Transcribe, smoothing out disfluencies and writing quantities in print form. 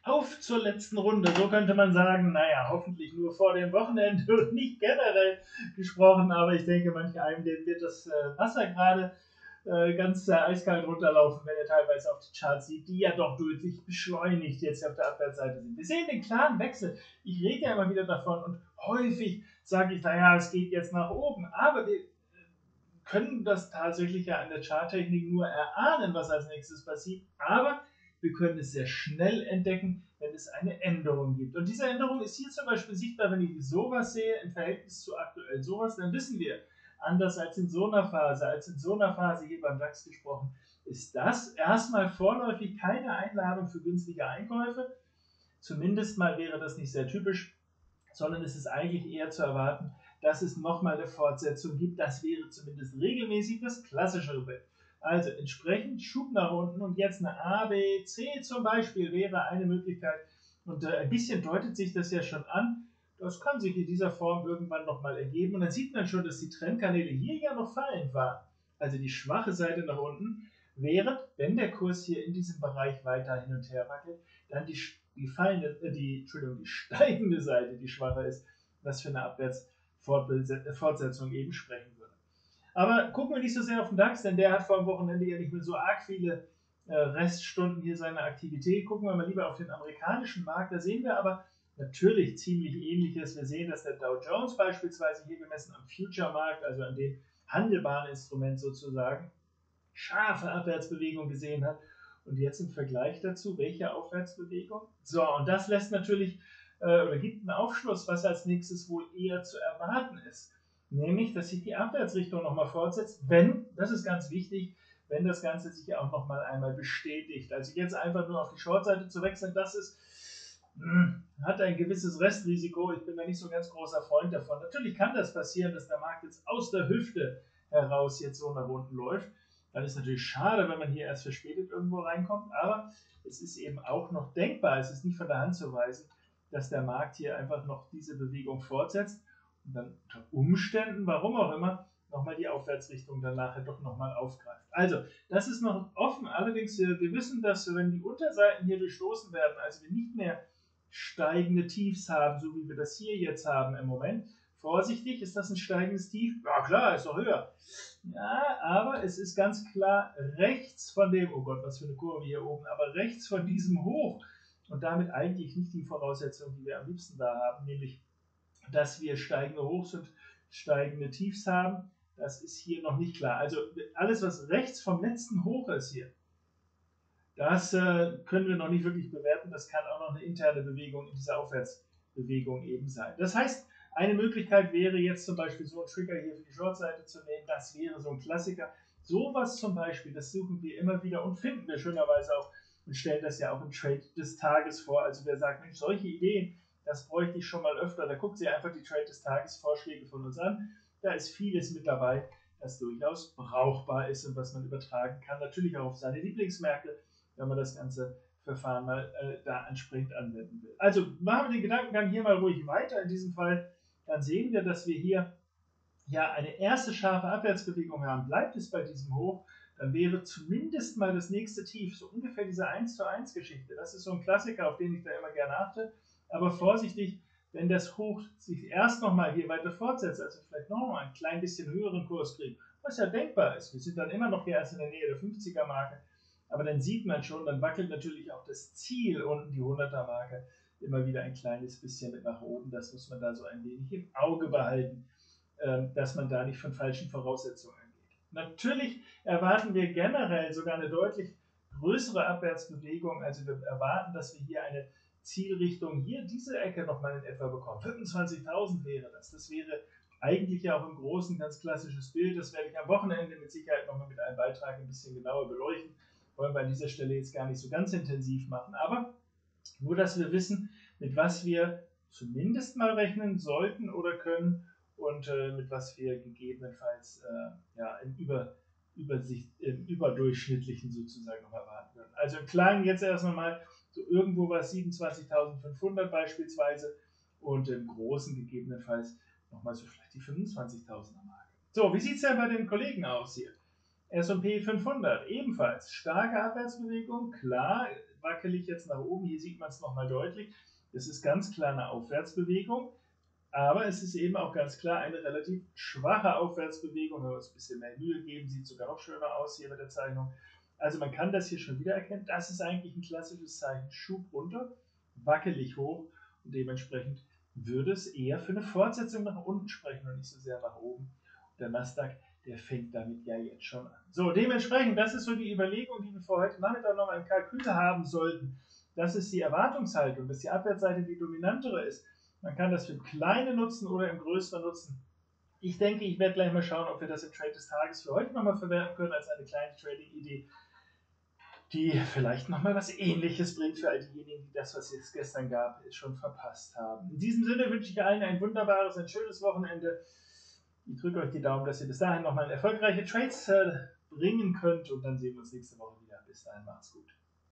Auf zur letzten Runde, so könnte man sagen, naja, hoffentlich nur vor dem Wochenende und nicht generell gesprochen, aber ich denke, manch einem, dem wird das Wasser gerade ganz eiskalt runterlaufen, wenn er teilweise auf die Charts sieht, die ja doch deutlich beschleunigt jetzt auf der Abwärtsseite sind. Wir sehen den klaren Wechsel. Ich rede ja immer wieder davon und häufig sage ich, naja, es geht jetzt nach oben, aber wir können das tatsächlich ja an der Charttechnik nur erahnen, was als nächstes passiert, aber wir können es sehr schnell entdecken, wenn es eine Änderung gibt. Und diese Änderung ist hier zum Beispiel sichtbar, wenn ich sowas sehe im Verhältnis zu aktuell sowas, dann wissen wir, anders als in so einer Phase hier beim DAX gesprochen, ist das erstmal vorläufig keine Einladung für günstige Einkäufe. Zumindest mal wäre das nicht sehr typisch, sondern es ist eigentlich eher zu erwarten, dass es nochmal eine Fortsetzung gibt. Das wäre zumindest regelmäßig das klassischere Bild. Also entsprechend Schub nach unten und jetzt eine A, B, C zum Beispiel wäre eine Möglichkeit. Und ein bisschen deutet sich das ja schon an. Das kann sich in dieser Form irgendwann nochmal ergeben. Und dann sieht man schon, dass die Trendkanäle hier ja noch fallend waren. Also die schwache Seite nach unten, während, wenn der Kurs hier in diesem Bereich weiter hin und her wackelt, dann die steigende Seite, die schwacher ist, was für eine Abwärtsfortsetzung eben sprechen würde. Aber gucken wir nicht so sehr auf den DAX, denn der hat vor dem Wochenende ja nicht mehr so arg viele Reststunden hier seiner Aktivität. Gucken wir mal lieber auf den amerikanischen Markt. Da sehen wir aber natürlich ziemlich Ähnliches. Wir sehen, dass der Dow Jones beispielsweise hier gemessen am Future-Markt, also an dem handelbaren Instrument sozusagen, scharfe Abwärtsbewegung gesehen hat. Und jetzt im Vergleich dazu, welche Aufwärtsbewegung? So, und das lässt natürlich oder gibt einen Aufschluss, was als nächstes wohl eher zu erwarten ist. Nämlich, dass sich die Abwärtsrichtung nochmal fortsetzt, wenn, das ist ganz wichtig, wenn das Ganze sich auch nochmal einmal bestätigt. Also jetzt einfach nur auf die Shortseite zu wechseln, das ist, hat ein gewisses Restrisiko. Ich bin da nicht so ein ganz großer Freund davon. Natürlich kann das passieren, dass der Markt jetzt aus der Hüfte heraus jetzt so nach unten läuft. Dann ist natürlich schade, wenn man hier erst verspätet irgendwo reinkommt, aber es ist eben auch noch denkbar, es ist nicht von der Hand zu weisen, dass der Markt hier einfach noch diese Bewegung fortsetzt und dann unter Umständen, warum auch immer, nochmal die Aufwärtsrichtung dann nachher doch nochmal aufgreift. Also, das ist noch offen, allerdings, wir wissen, dass wenn die Unterseiten hier durchstoßen werden, also wir nicht mehr steigende Tiefs haben, so wie wir das hier jetzt haben im Moment, vorsichtig, ist das ein steigendes Tief? Ja klar, ist doch höher. Ja, aber es ist ganz klar rechts von dem, oh Gott, was für eine Kurve hier oben, aber rechts von diesem Hoch und damit eigentlich nicht die Voraussetzung, die wir am liebsten da haben, nämlich, dass wir steigende Hochs und steigende Tiefs haben. Das ist hier noch nicht klar. Also alles, was rechts vom letzten Hoch ist hier, das können wir noch nicht wirklich bewerten. Das kann auch noch eine interne Bewegung in dieser Aufwärtsbewegung eben sein. Das heißt, eine Möglichkeit wäre jetzt zum Beispiel so einen Trigger hier für die Shortseite zu nehmen. Das wäre so ein Klassiker. Sowas zum Beispiel, das suchen wir immer wieder und finden wir schönerweise auch und stellen das ja auch im Trade des Tages vor. Also wer sagt, Mensch, solche Ideen, das bräuchte ich schon mal öfter, da guckt sie einfach die Trade des Tages Vorschläge von uns an. Da ist vieles mit dabei, das durchaus brauchbar ist und was man übertragen kann. Natürlich auch auf seine Lieblingsmärkte, wenn man das ganze Verfahren mal da entsprechend anwenden will. Also machen wir den Gedankengang hier mal ruhig weiter. In diesem Fall, dann sehen wir, dass wir hier ja eine erste scharfe Abwärtsbewegung haben. Bleibt es bei diesem Hoch, dann wäre zumindest mal das nächste Tief, so ungefähr diese 1:1 Geschichte. Das ist so ein Klassiker, auf den ich da immer gerne achte. Aber vorsichtig, wenn das Hoch sich erst nochmal hier weiter fortsetzt, also vielleicht nochmal ein klein bisschen höheren Kurs kriegt, was ja denkbar ist. Wir sind dann immer noch hier erst in der Nähe der 50er-Marke. Aber dann sieht man schon, dann wackelt natürlich auch das Ziel unten, die 100er-Marke, immer wieder ein kleines bisschen mit nach oben. Das muss man da so ein wenig im Auge behalten, dass man da nicht von falschen Voraussetzungen angeht. Natürlich erwarten wir generell sogar eine deutlich größere Abwärtsbewegung. Also wir erwarten, dass wir hier eine Zielrichtung, hier diese Ecke nochmal in etwa bekommen. 25.000 wäre das. Das wäre eigentlich ja auch im Großen ganz klassisches Bild. Das werde ich am Wochenende mit Sicherheit nochmal mit einem Beitrag ein bisschen genauer beleuchten. Wollen wir an dieser Stelle jetzt gar nicht so ganz intensiv machen. Aber nur, dass wir wissen, mit was wir zumindest mal rechnen sollten oder können und mit was wir gegebenenfalls ja, im überdurchschnittlichen sozusagen noch erwarten würden. Also im Kleinen jetzt erst nochmal so irgendwo was 27.500 beispielsweise und im Großen gegebenenfalls nochmal so vielleicht die 25.000er Marke. So, wie sieht es denn bei den Kollegen aus hier? S&P 500 ebenfalls starke Abwärtsbewegung, klar, wackelig jetzt nach oben. Hier sieht man es nochmal deutlich. Das ist ganz klar eine Aufwärtsbewegung. Aber es ist eben auch ganz klar eine relativ schwache Aufwärtsbewegung. Wenn wir uns ein bisschen mehr Mühe geben, sieht sogar noch schöner aus hier mit der Zeichnung. Also man kann das hier schon wieder erkennen. Das ist eigentlich ein klassisches Zeichen. Schub runter, wackelig hoch und dementsprechend würde es eher für eine Fortsetzung nach unten sprechen und nicht so sehr nach oben. Und der Nasdaq, der fängt damit ja jetzt schon an. So, dementsprechend, das ist so die Überlegung, die wir für heute Nachmittag noch im Kalkül haben sollten. Das ist die Erwartungshaltung, dass die Abwärtsseite die dominantere ist. Man kann das für kleine nutzen oder im größeren nutzen. Ich denke, ich werde gleich mal schauen, ob wir das im Trade des Tages für heute nochmal verwerten können als eine kleine Trading-Idee, die vielleicht nochmal was Ähnliches bringt für all diejenigen, die das, was es gestern gab, schon verpasst haben. In diesem Sinne wünsche ich allen ein wunderbares, ein schönes Wochenende. Ich drücke euch die Daumen, dass ihr bis dahin nochmal erfolgreiche Trades bringen könnt und dann sehen wir uns nächste Woche wieder. Bis dahin, macht's gut.